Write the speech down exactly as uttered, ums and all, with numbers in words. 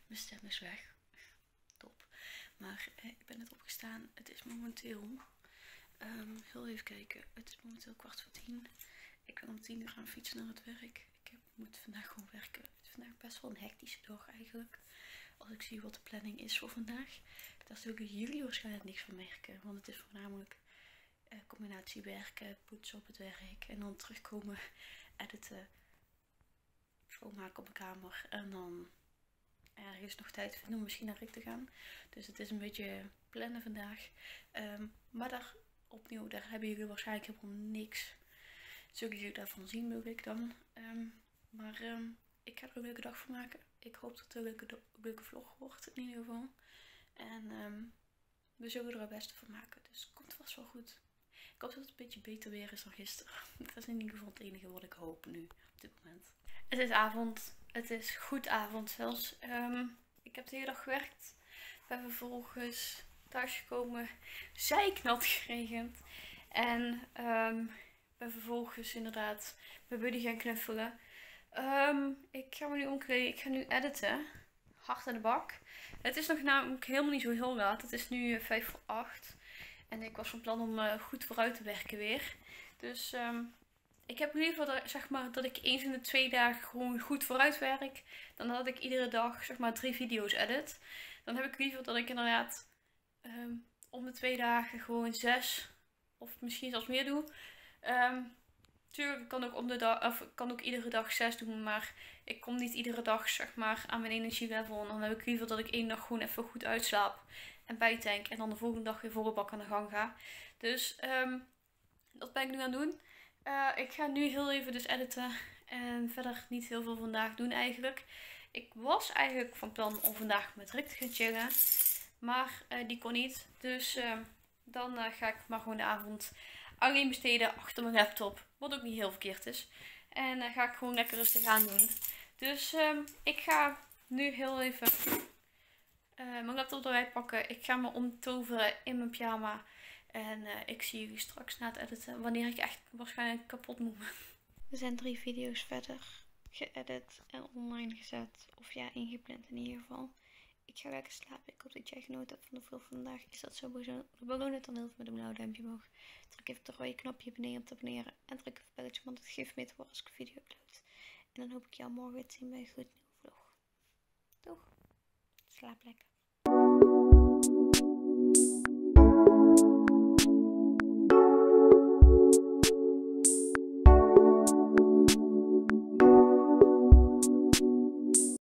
Mijn stem is weg. Top. Maar eh, ik ben net opgestaan. Het is momenteel... Um, heel even kijken. Het is momenteel kwart voor tien. Ik ben om tien uur aan fietsen naar het werk. Ik heb, moet vandaag gewoon werken. Het is vandaag best wel een hectische dag eigenlijk. Als ik zie wat de planning is voor vandaag. Daar zullen jullie waarschijnlijk niks van merken. Want het is voornamelijk uh, combinatie werken, poetsen op het werk. En dan terugkomen, editen, schoonmaken op mijn kamer. En dan ergens nog tijd vinden om misschien naar Rick te gaan. Dus het is een beetje plannen vandaag. Um, maar daar opnieuw, daar hebben jullie waarschijnlijk helemaal niks. Zullen jullie daarvan zien, mogelijk dan. Um, maar um, ik ga er een leuke dag van maken. Ik hoop dat het een leuke, leuke vlog wordt in ieder geval. En um, we zullen er het beste van maken. Dus het komt vast wel goed. Ik hoop dat het een beetje beter weer is dan gisteren. Dat is in ieder geval het enige wat ik hoop nu op dit moment. Het is avond. Het is goed avond zelfs. Um, ik heb de hele dag gewerkt. Ben vervolgens thuisgekomen. Zeiknat geregend. En um, ben vervolgens inderdaad bij Buddy gaan knuffelen. Um, ik ga me nu omkleden. Ik ga nu editen. Hard aan de bak. Het is nog namelijk helemaal niet zo heel laat. Het is nu uh, vijf voor acht. En ik was van plan om uh, goed vooruit te werken weer. Dus um, ik heb liever dat, zeg maar, dat ik eens in de twee dagen gewoon goed vooruit werk. Dan dat ik iedere dag zeg maar drie video's edit. Dan heb ik liever dat ik inderdaad um, om de twee dagen gewoon zes of misschien zelfs meer doe. Um, tuurlijk, ik kan ook, om de dag, of ik kan ook iedere dag zes doen. Maar ik kom niet iedere dag zeg maar aan mijn energielevel. En dan heb ik liever dat ik één dag gewoon even goed uitslaap. En bijtank. En dan de volgende dag weer volle bak aan de gang ga. Dus um, dat ben ik nu aan het doen. Uh, ik ga nu heel even dus editen. En verder niet heel veel vandaag doen eigenlijk. Ik was eigenlijk van plan om vandaag met Rick te gaan chillen. Maar uh, die kon niet. Dus uh, dan uh, ga ik maar gewoon de avond alleen besteden achter mijn laptop. Wat ook niet heel verkeerd is. En uh, ga ik gewoon lekker rustig aan doen. Dus uh, ik ga nu heel even uh, mijn laptop erbij pakken. Ik ga me omtoveren in mijn pyjama. En uh, ik zie jullie straks na het editen. Wanneer ik echt waarschijnlijk kapot moet. Er zijn drie video's verder geëdit en online gezet. Of ja, ingepland in ieder geval. Ik ga lekker slapen. Ik hoop dat jij genoten hebt van de vlog van vandaag. Is dat sowieso? Beloon het dan heel veel met een blauw duimpje omhoog. Druk even het rode knopje beneden om te abonneren. En druk even het belletje, want het geeft mee te horen als ik een video upload. En dan hoop ik jou morgen te zien bij een goed nieuwe vlog. Doeg! Slaap lekker.